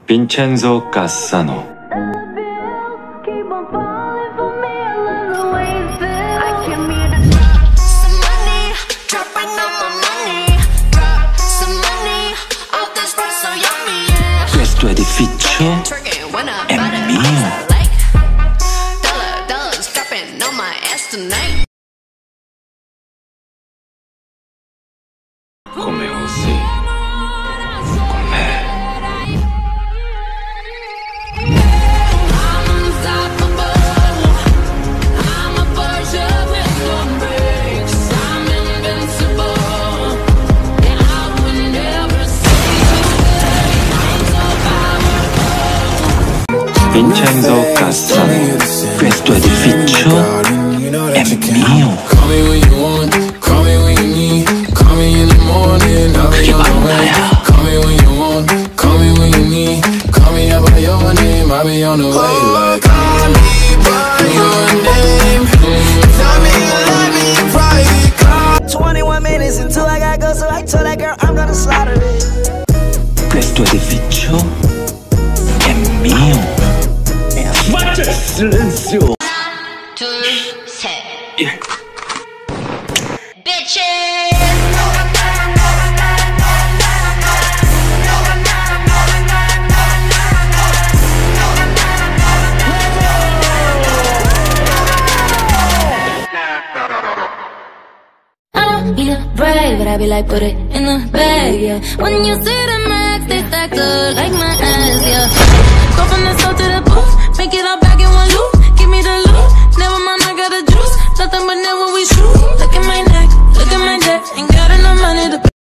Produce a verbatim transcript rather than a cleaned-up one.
Vincenzo Cassano. Questo edificio è mio. Come osi con me? Vincenzo Cassano. Questo edificio è mio. I'll be on the way, like call me by your name. Tell me you love me in private. Call. Twenty-one minutes until I gotta go, so I told that girl I'm gonna slaughter it. Questo edificio è mio. Faccia silenzio. 둘, 셋. 예. Bitches! Need a brag, but I be like, put it in the bag, yeah. When you see the max, they stack up like my ass, yeah. Go from the south to the booth, make it all back in one loop. Give me the loot, never mind, I got the juice. Nothing but never we shoot. Look at my neck, look at my neck, ain't got enough money to